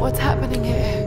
What's happening here?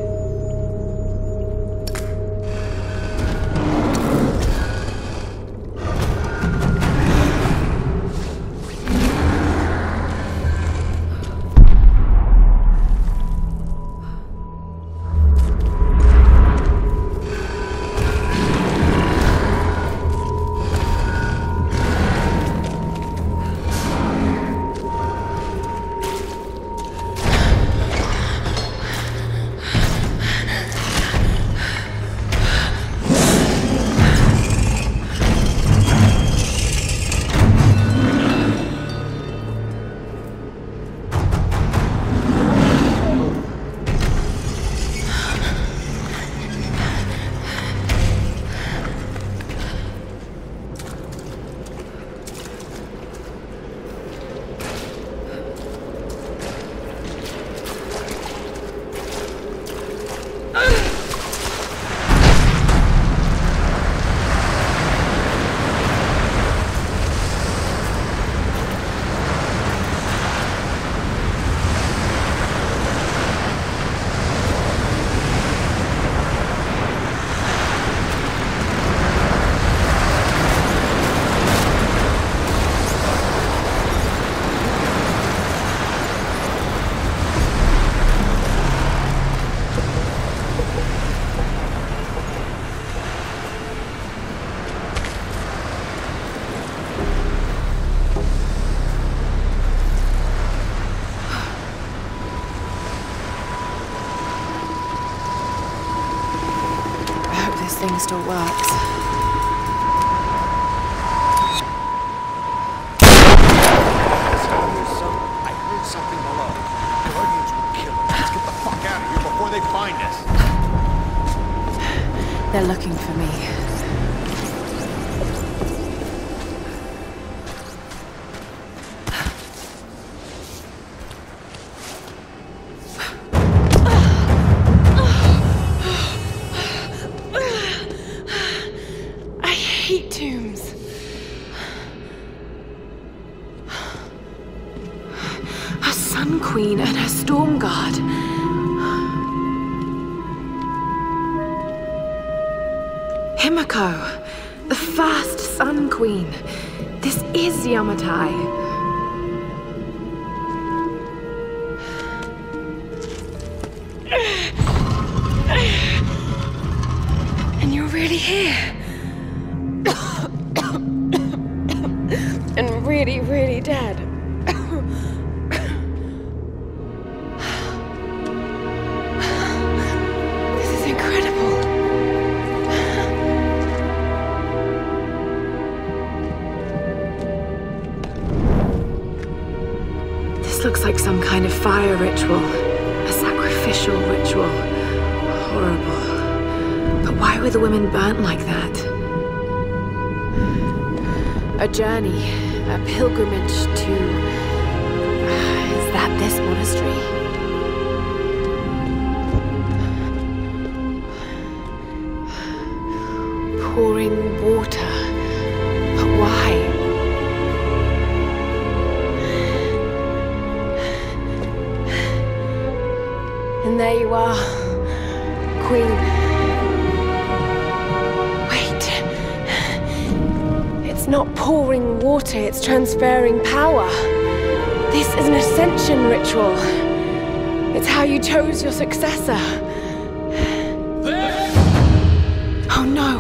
Thing still works. I heard something below. Guardians will kill us. Let's get the fuck out of here before they find us. They're looking for me. Tombs. Her Sun Queen and her Storm Guard. Himiko, the first Sun Queen. This is Yamatai. And you're really here. And really, really dead. This is incredible. This looks like some kind of fire ritual. A sacrificial ritual. Horrible. But why were the women burnt like that? A journey, a pilgrimage to... is that this monastery? Pouring water. But why? And there you are, Queen. It's not pouring water, it's transferring power. This is an ascension ritual. It's how you chose your successor. Oh no!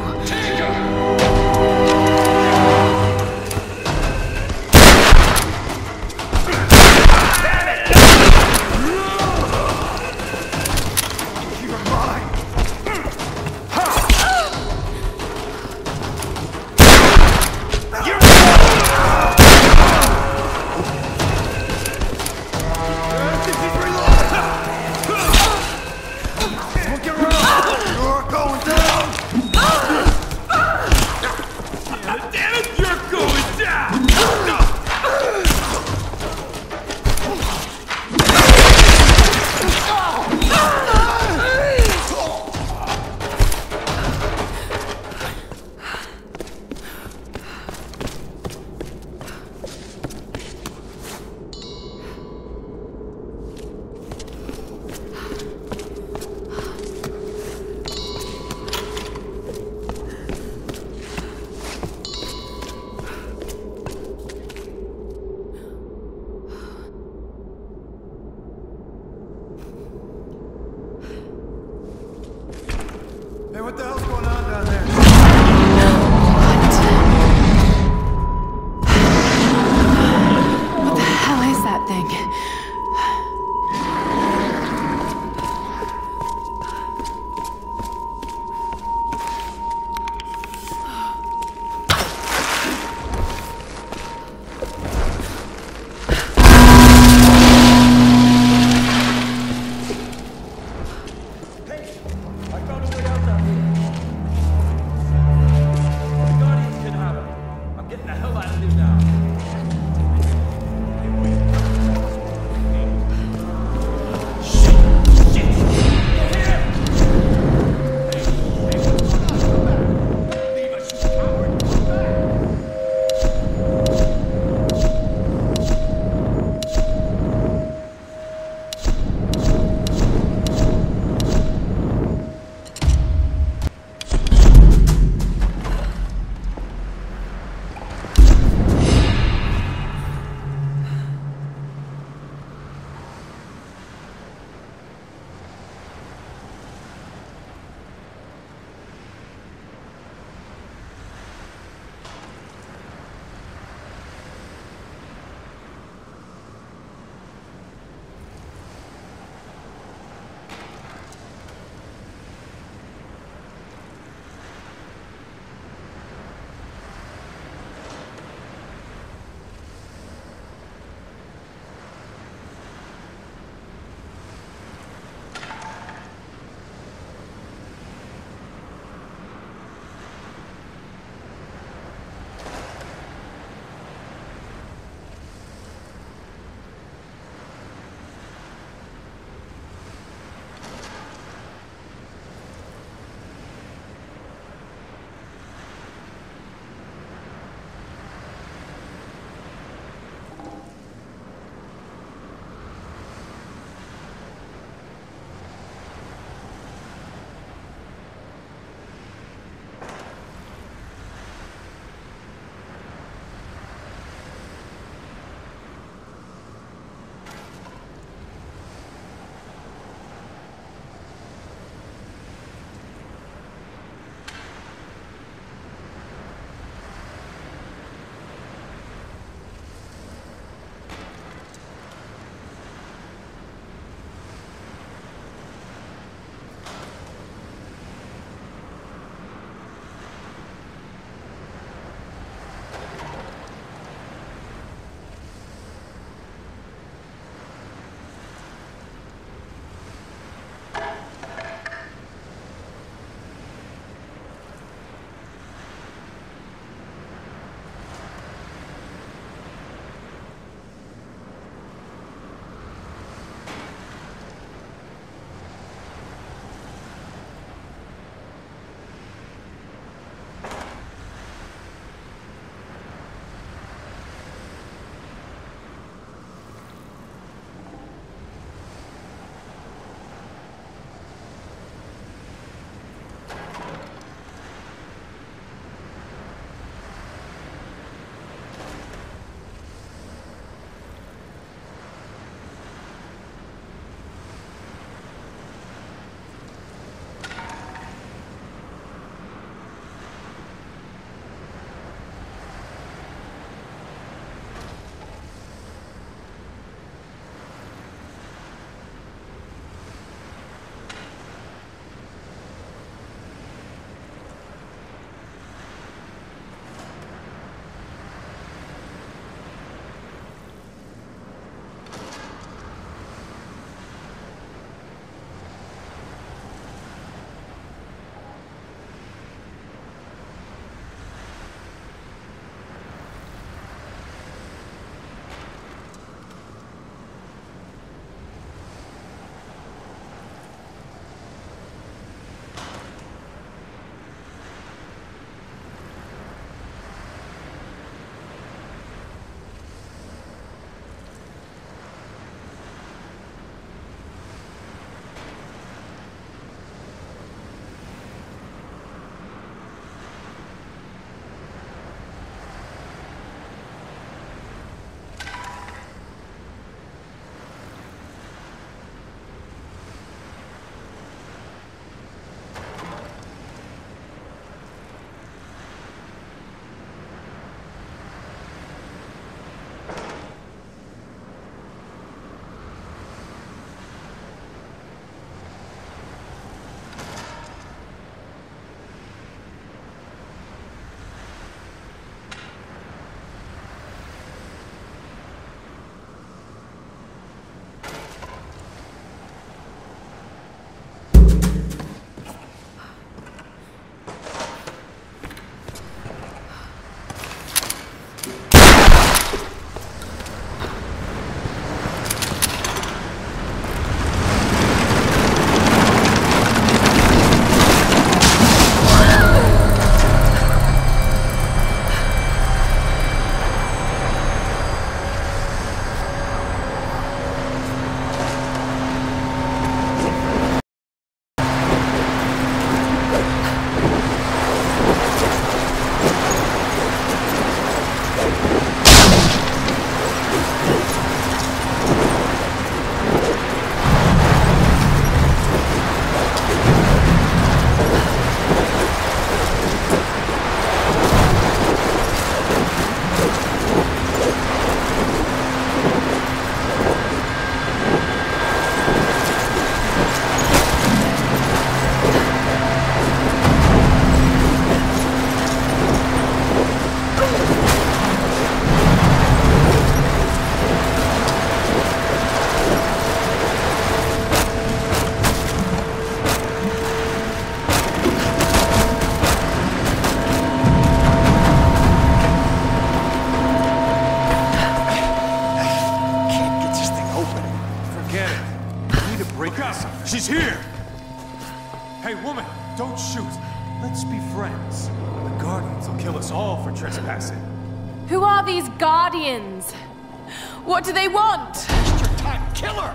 to break this. She's here! Hey, woman, don't shoot. Let's be friends. The Guardians will kill us all for trespassing. Who are these Guardians? What do they want? Waste your time, kill her!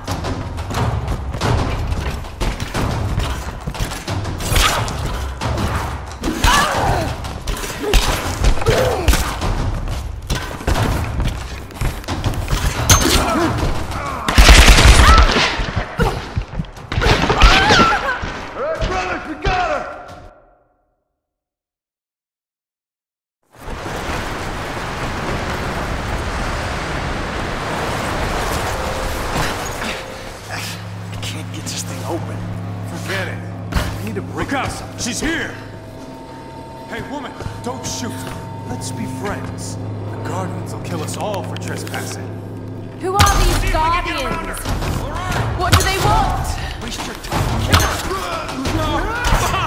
She's here! Hey, woman, don't shoot. Let's be friends. The Guardians will kill us all for trespassing. Who are these Guardians? What do they want? Waste your time. Kill her!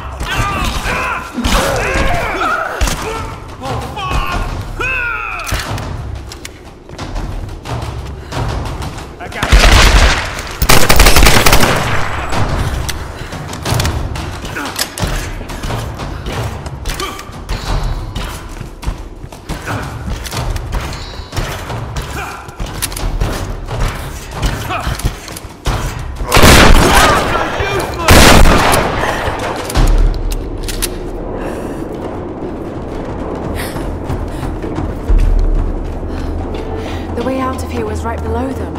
I got it. The way out of here was right below them.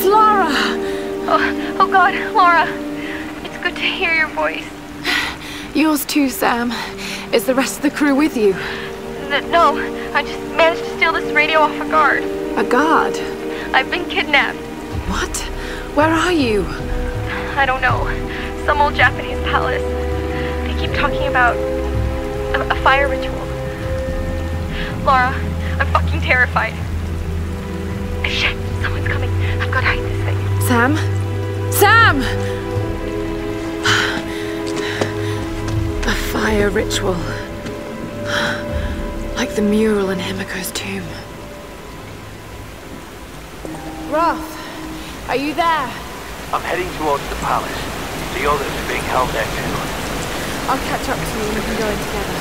It's Lara! Oh God, Lara. It's good to hear your voice. Yours too, Sam. Is the rest of the crew with you? No, I just managed to steal this radio off a guard. A guard? I've been kidnapped. What? Where are you? I don't know. Some old Japanese palace. They keep talking about a fire ritual. Lara, I'm fucking terrified. Shit, someone's coming. I've got to hide this thing. Sam? Sam! A fire ritual. Like the mural in Himiko's tomb. Roth, are you there? I'm heading towards the palace. The others are being held there too. I'll catch up to you and we can go in together.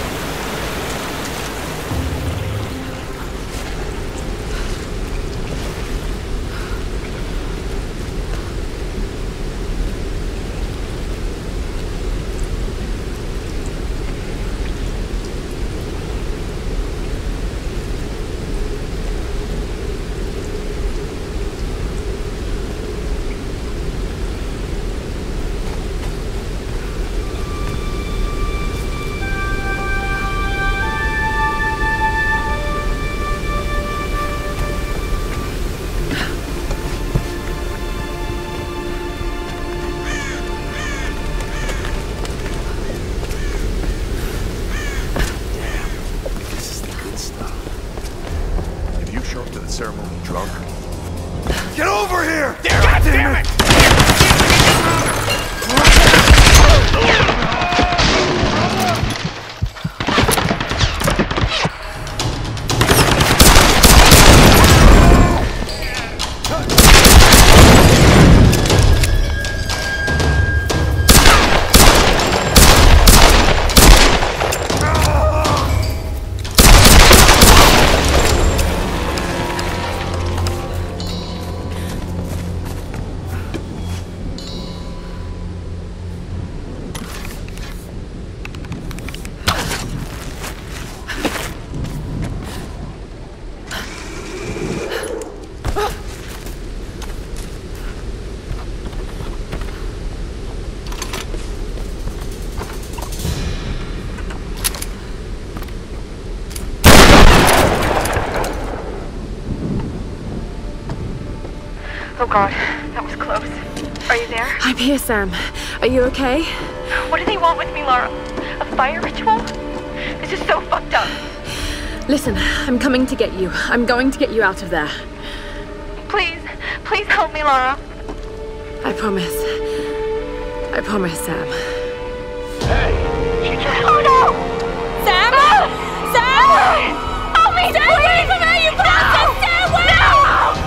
Get over here! God damn it! Oh God, that was close. Are you there? I'm here, Sam. Are you okay? What do they want with me, Lara? A fire ritual? This is so fucked up. Listen, I'm coming to get you. I'm going to get you out of there. Please, please help me, Lara. I promise. I promise, Sam. Hey, she just... Oh no! Sam! Sam! Help me! Stay away from her, you bastard! Stay away! No!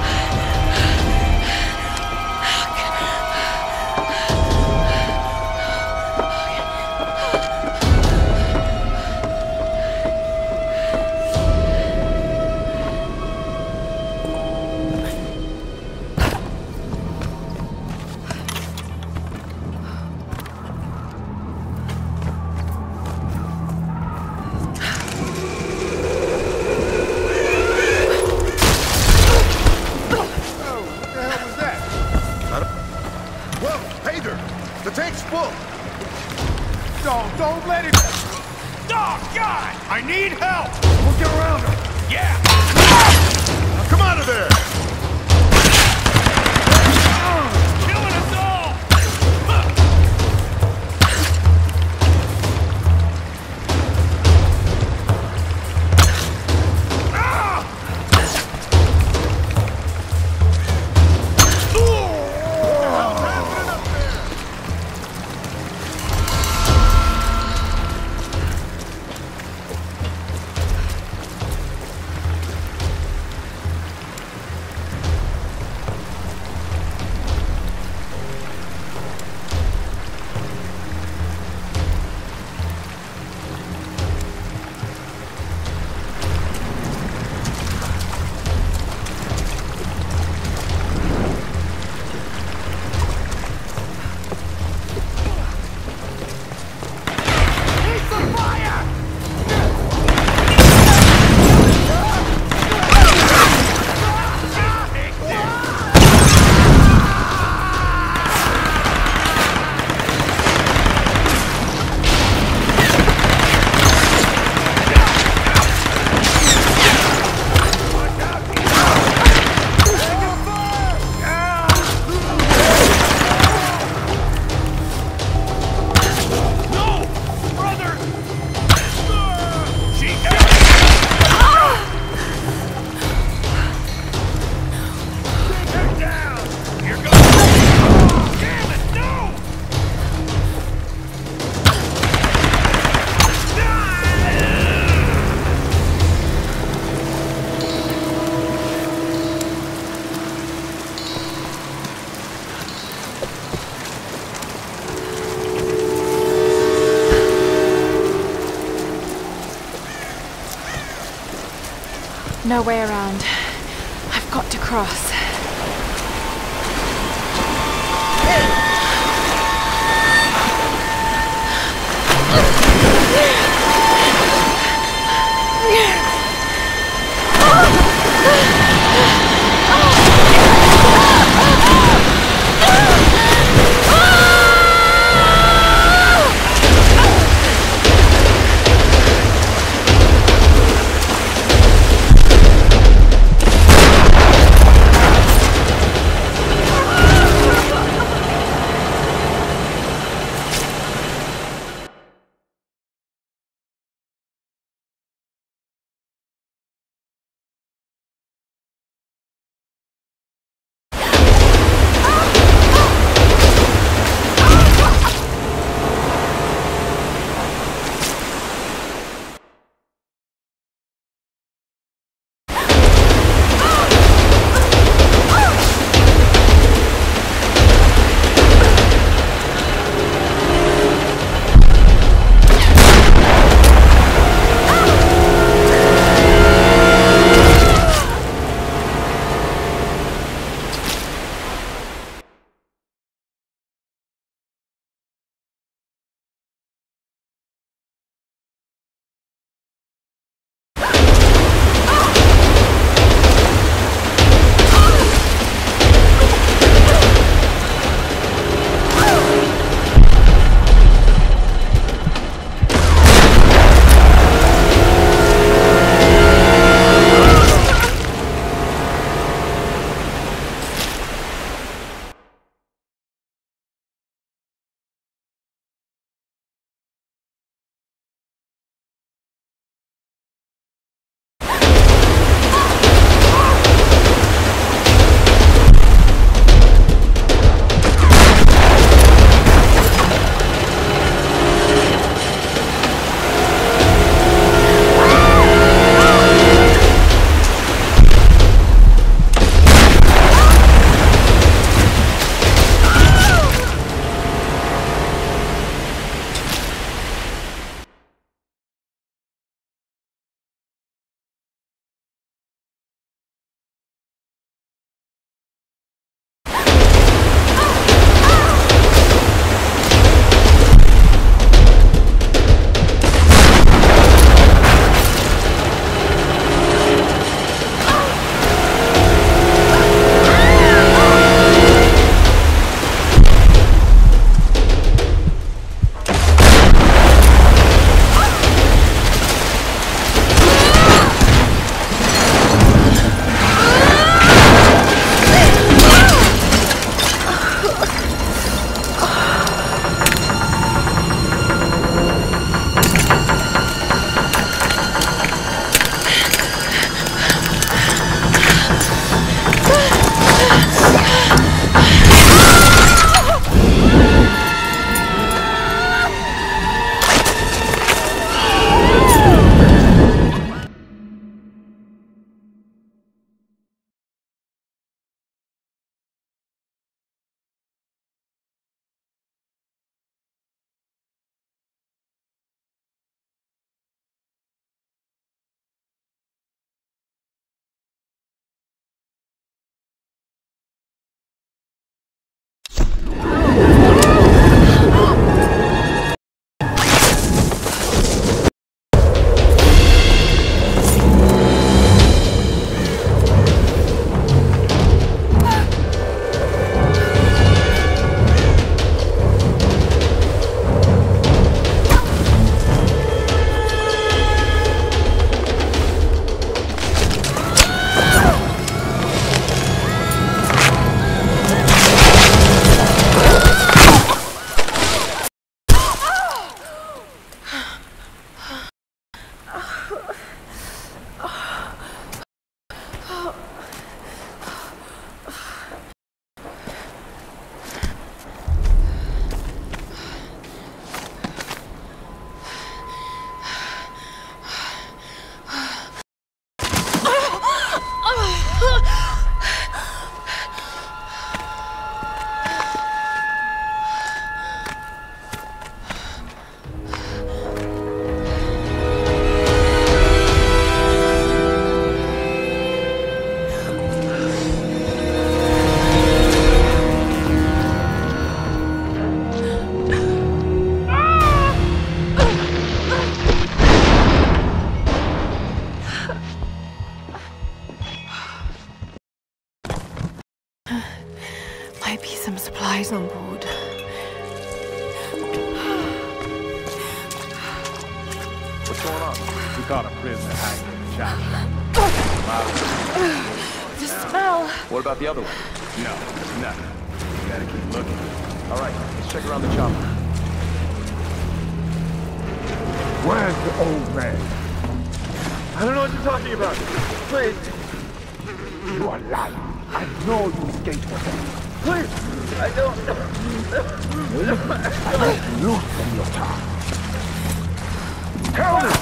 Don't let it... Oh, God! I need help! We'll get around him. Yeah! Now come out of there! Killing us all! No way around. I've got to cross. might be some supplies on board. What's going on? We caught a prisoner hiding in the chop shop. The smell! What about the other one? No, nothing. We gotta keep looking. All right, let's check around the chopper. Where's the old man? I don't know what you're talking about. Please. You are lying. I know you escaped with him. Please. I don't. I let you loose from your tongue. Tell me!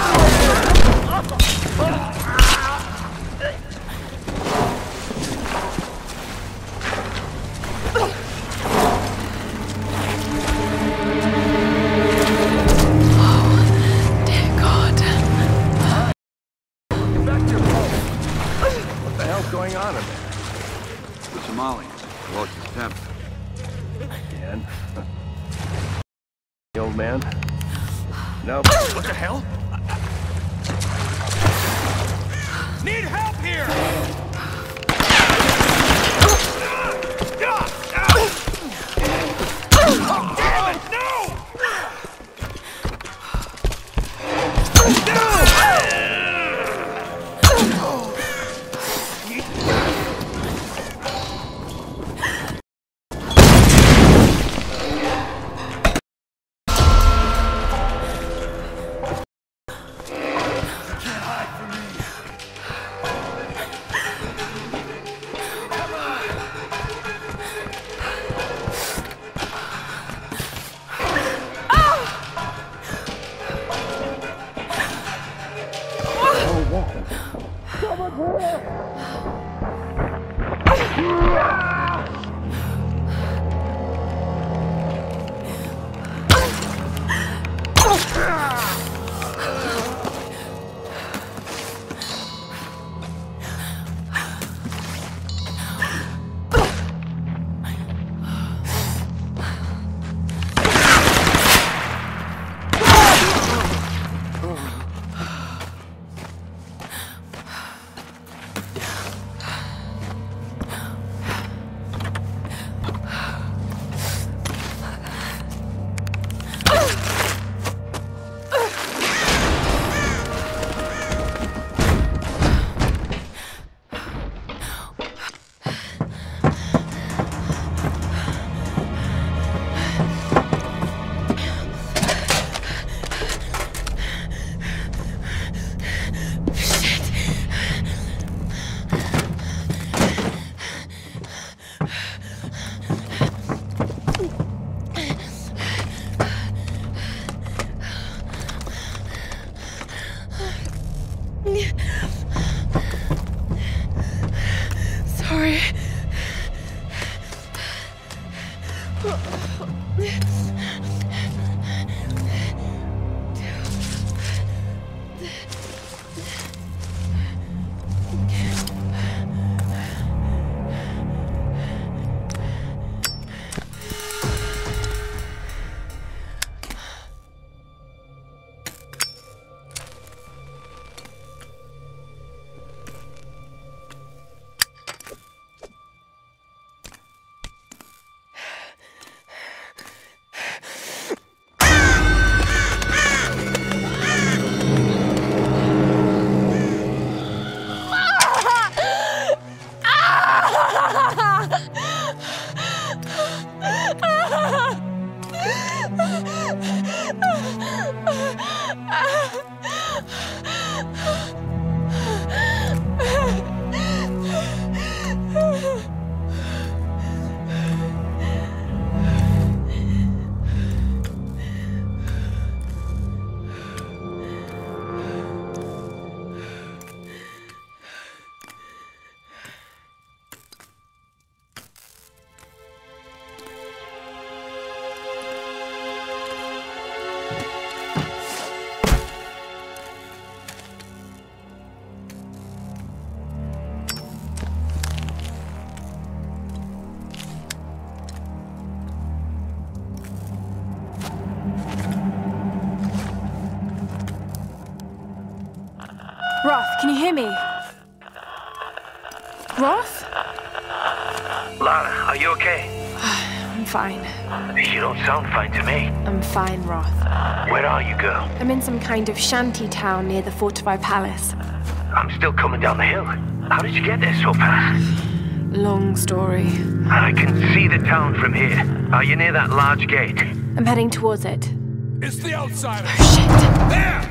Going on in there? The Somalians lost his temper. And the old man? Nope. What the hell? Need help here! Oh, damn it! No! Sorry. Roth, can you hear me? Roth? Lara, are you okay? I'm fine. You don't sound fine to me. I'm fine, Roth. Where are you, girl? I'm in some kind of shanty town near the fortified palace. I'm still coming down the hill. How did you get there so fast? Long story. I can see the town from here. Are you near that large gate? I'm heading towards it. It's the outsider! Oh, shit! There!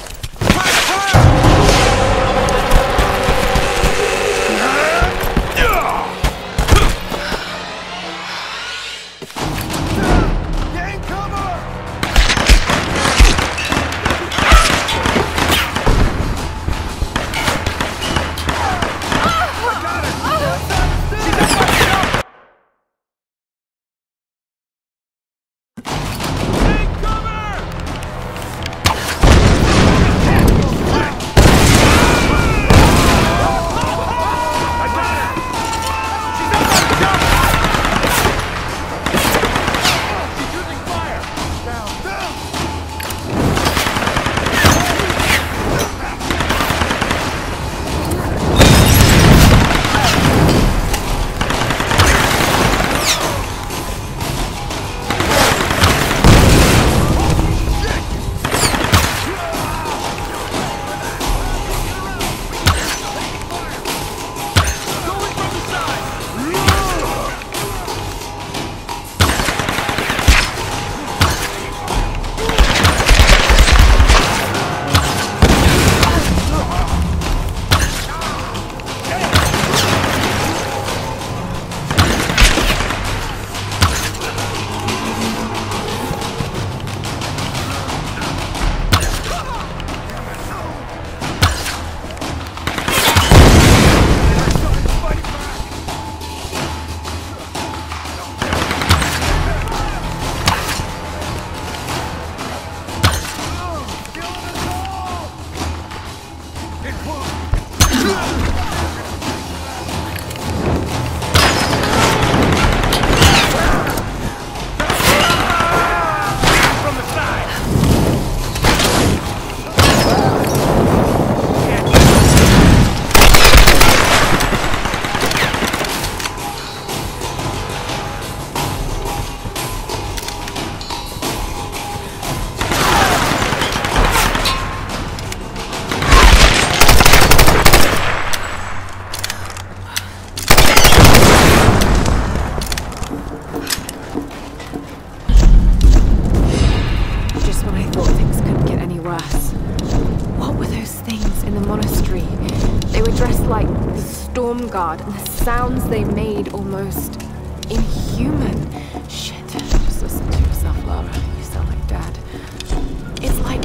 Guard, and the sounds they made almost inhuman. Shit, just listen to yourself, Lara. You sound like Dad. It's like...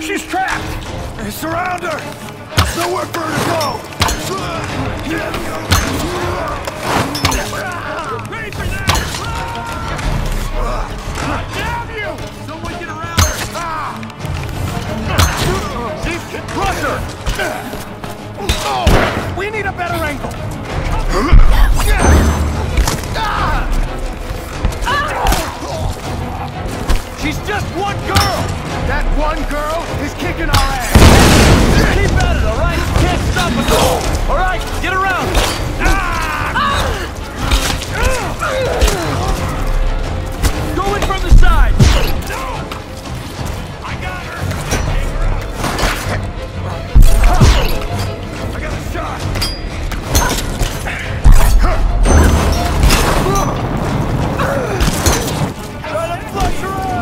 She's trapped! Surround her! There's nowhere for her to go! Ready for that! Damn you! Someone get around her! She can crush her! Oh! We need a better angle! She's just one girl! That one girl is kicking our ass! Keep at it, alright? Can't stop us all! Alright, get around! Go in from the side! No! I got her! I got a shot! Try to flush her up!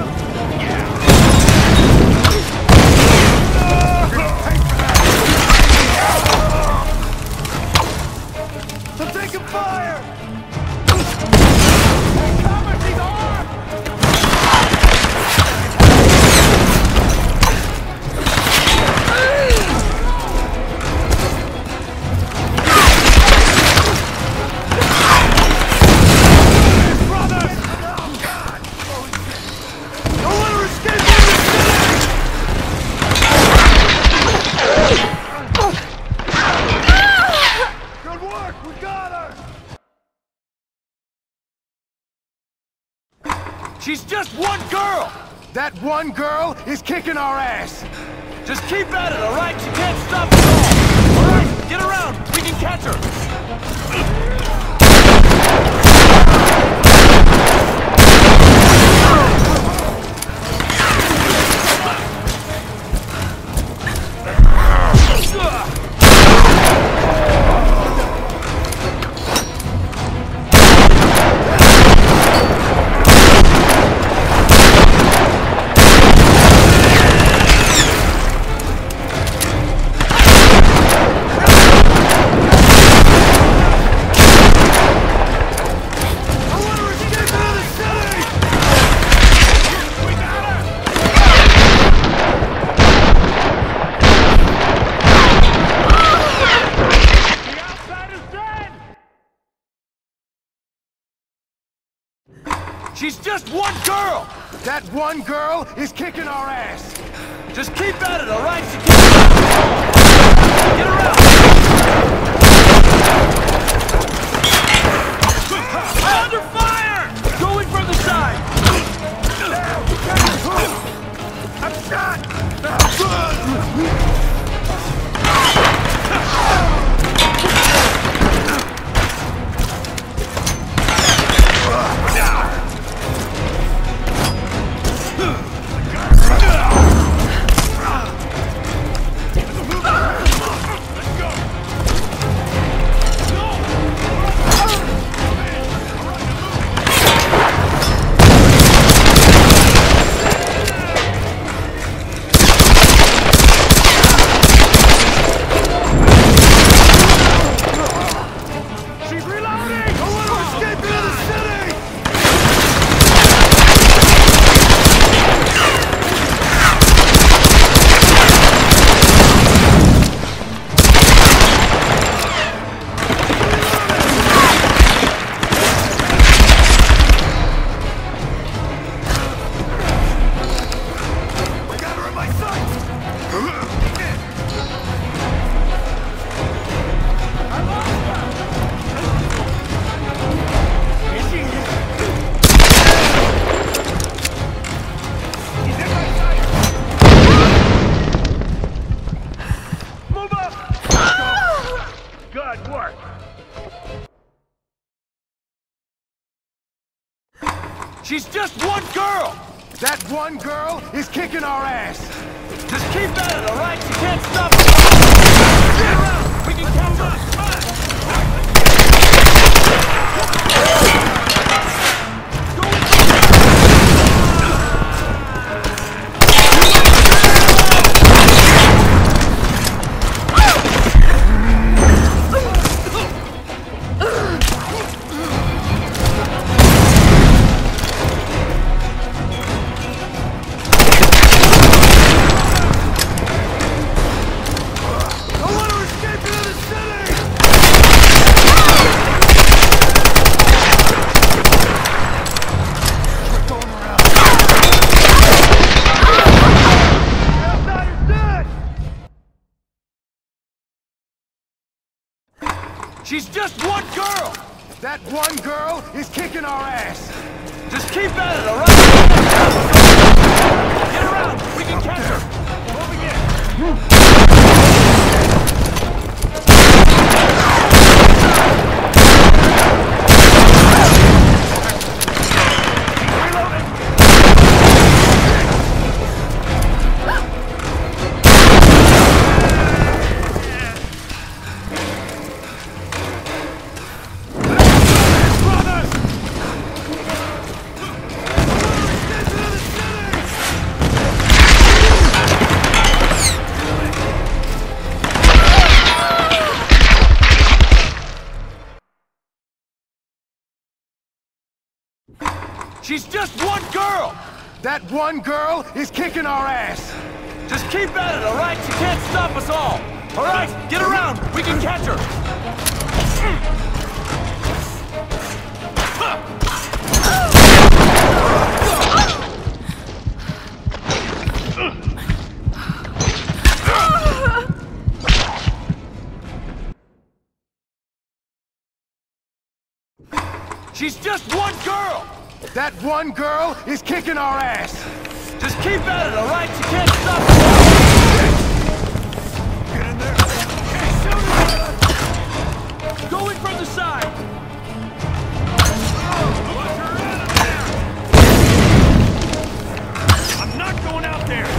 I'm taking fire! Cover, she's armed! Brothers! Don't let her escape from the city! Good work! We got her! She's just one girl! That one girl is kicking our ass! Just keep at it, alright? She can't stop us all! Alright, get around! We can catch her! She's just one girl! That one girl is kicking our ass! Just keep at it, alright? She can't... Get around! Under fire! Go in from the side! I'm shot! She's just one girl! That one girl is kicking our ass! Just keep at it, alright? She can't stop us! Get around! We can catch up! She's just one girl! That one girl is kicking our ass! Just keep at it, alright? Get around! We can catch her! Moving in! She's just one girl! That one girl is kicking our ass! Just keep at it, alright? She can't stop us all! Alright, get around! We can catch her! She's just one girl! That one girl is kicking our ass! Just keep at it, alright? She can't stop us! Get in there! Okay, shoot her! Go in from the side! Put her in there! I'm not going out there!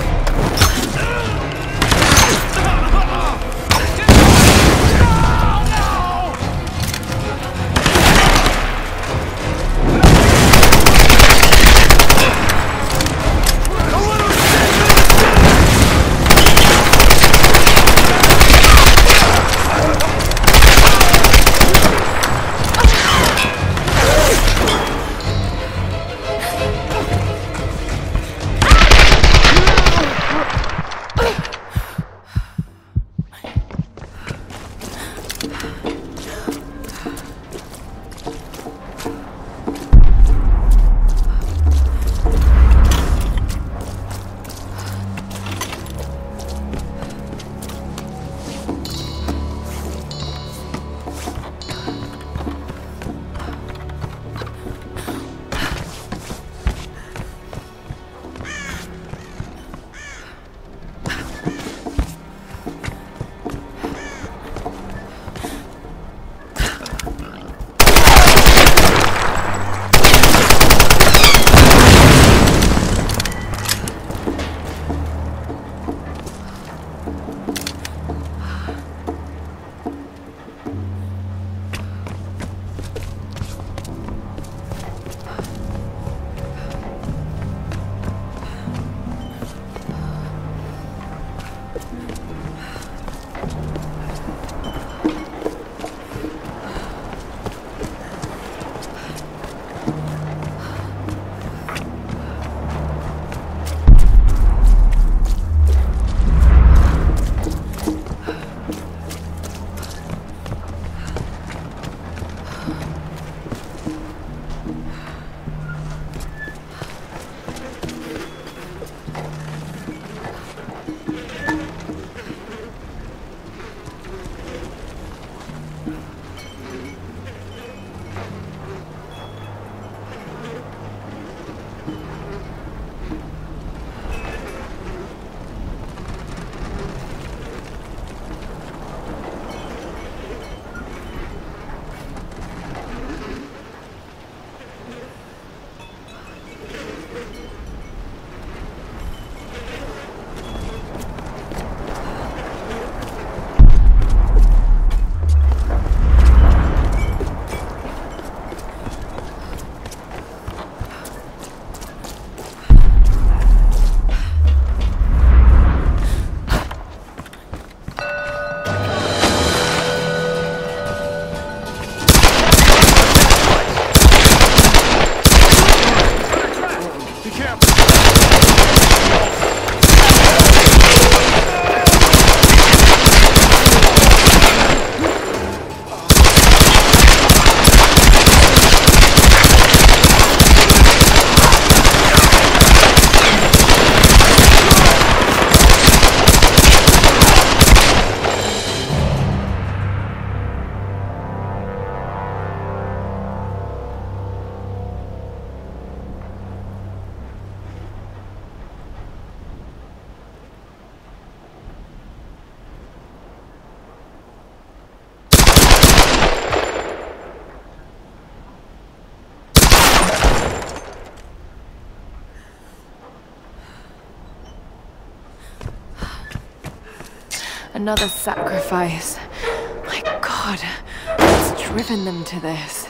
Another sacrifice. My God, what's driven them to this?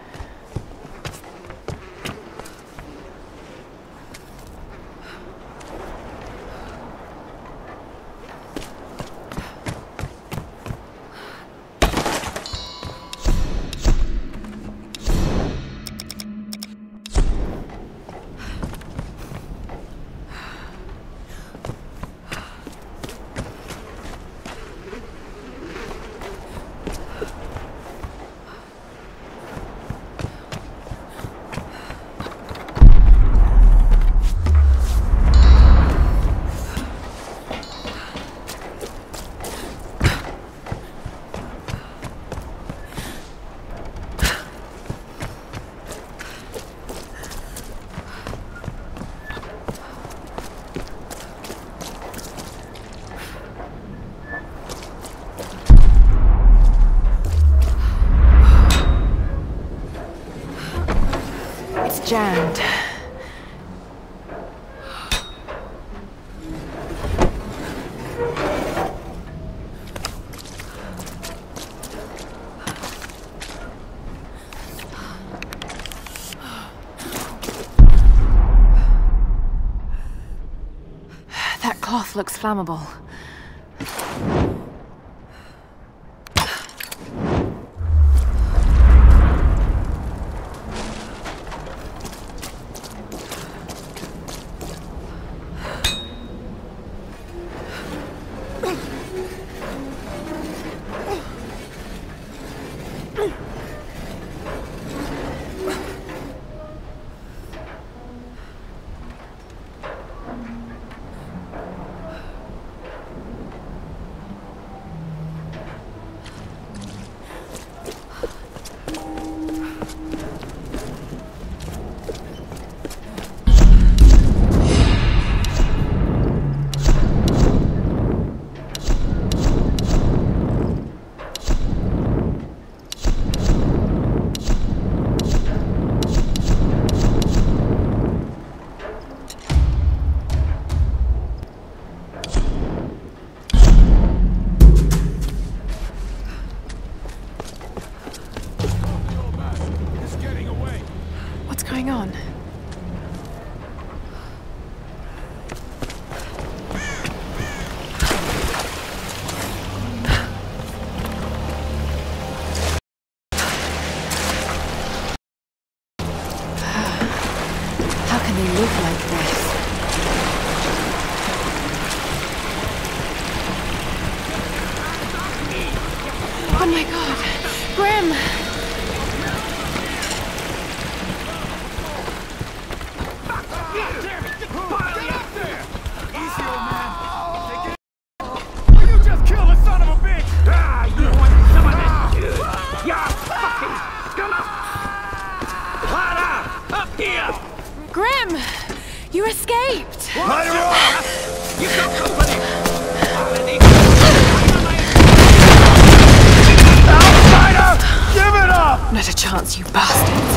Jammed. That cloth looks flammable. What's going on? How can they live like this? Oh my God! Grim! Grim! You escaped! Let her off! You got company! Outsider! Give it up! Not a chance, you bastards!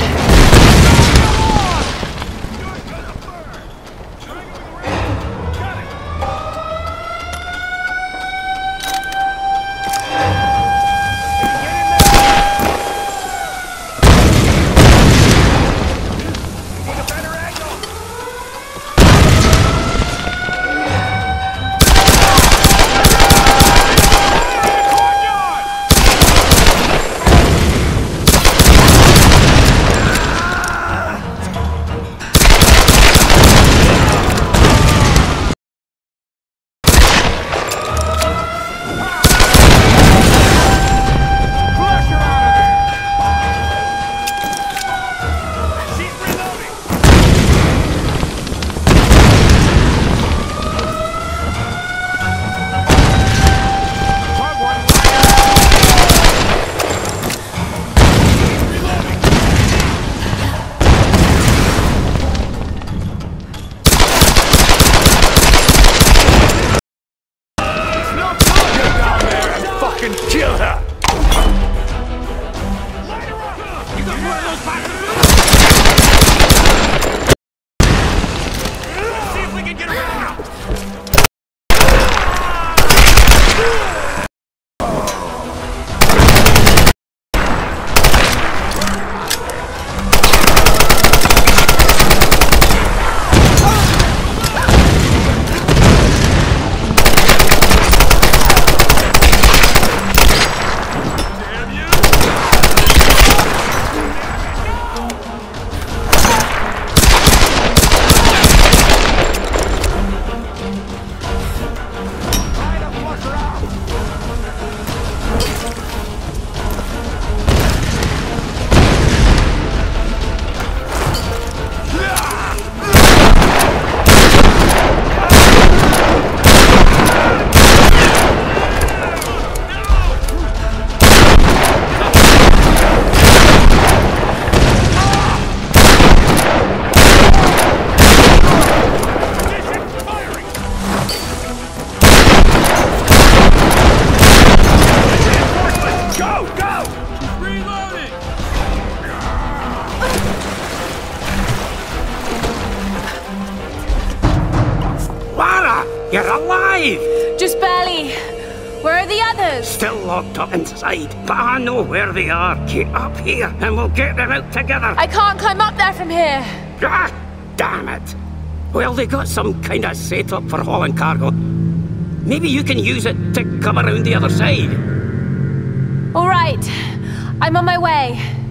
Just barely. Where are the others? Still locked up inside, but I know where they are. Get up here and we'll get them out together. I can't climb up there from here. Ah, damn it. Well, they got some kind of setup for hauling cargo. Maybe you can use it to come around the other side. All right. I'm on my way.